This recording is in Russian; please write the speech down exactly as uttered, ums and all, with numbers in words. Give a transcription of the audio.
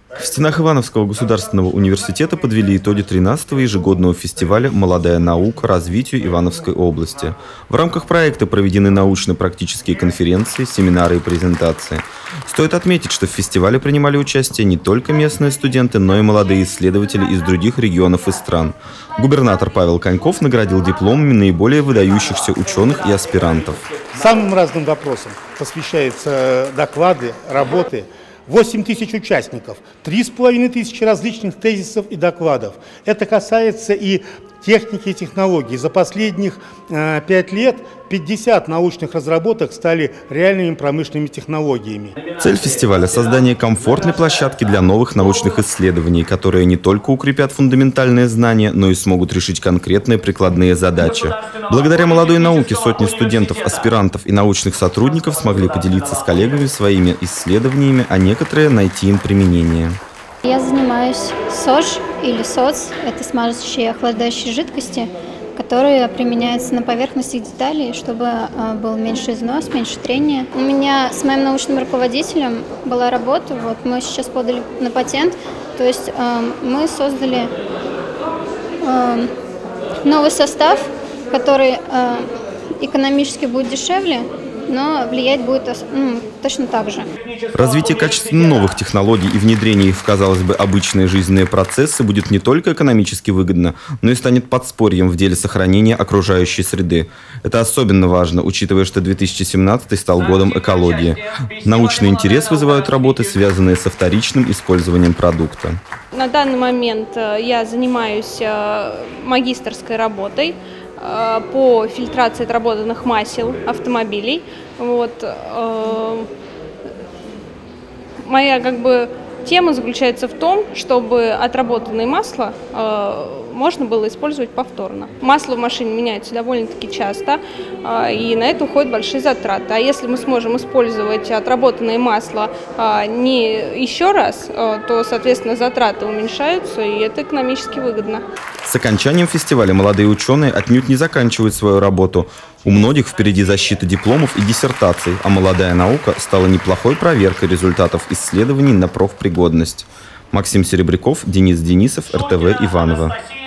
В стенах Ивановского государственного университета подвели итоги тринадцатого ежегодного фестиваля «Молодая наука. Развитию Ивановской области». В рамках проекта проведены научно-практические конференции, семинары и презентации. Стоит отметить, что в фестивале принимали участие не только местные студенты, но и молодые исследователи из других регионов и стран. Губернатор Павел Коньков наградил дипломами наиболее выдающихся ученых и аспирантов. Самым разным вопросам посвящаются доклады, работы. восемь тысяч участников, три с половиной тысячи различных тезисов и докладов. Это касается и техники и технологий. За последних э, пять лет пятьдесят научных разработок стали реальными промышленными технологиями. Цель фестиваля – создание комфортной площадки для новых научных исследований, которые не только укрепят фундаментальные знания, но и смогут решить конкретные прикладные задачи. Благодаря молодой науке сотни студентов, аспирантов и научных сотрудников смогли поделиться с коллегами своими исследованиями, а некоторые найти им применение. Я занимаюсь СОЖ или СОЦ, это смазочные охлаждающие жидкости, которые применяются на поверхности деталей, чтобы был меньше износ, меньше трения. У меня с моим научным руководителем была работа, вот мы сейчас подали на патент, то есть мы создали новый состав, который экономически будет дешевле, но влиять будет ну, точно так же. Развитие качественно новых технологий и внедрение их в, казалось бы, обычные жизненные процессы будет не только экономически выгодно, но и станет подспорьем в деле сохранения окружающей среды. Это особенно важно, учитывая, что две тысячи семнадцатый стал годом экологии. Научный интерес вызывают работы, связанные со вторичным использованием продукта. На данный момент я занимаюсь магистерской работой по фильтрации отработанных масел автомобилей. Вот. Моя как бы тема заключается в том, чтобы отработанные масла можно было использовать повторно. Масло в машине меняется довольно-таки часто, и на это уходят большие затраты. А если мы сможем использовать отработанное масло не еще раз, то, соответственно, затраты уменьшаются, и это экономически выгодно. С окончанием фестиваля молодые ученые отнюдь не заканчивают свою работу. У многих впереди защита дипломов и диссертаций, а молодая наука стала неплохой проверкой результатов исследований на профпригодность. Максим Серебряков, Денис Денисов, эр тэ вэ Иваново.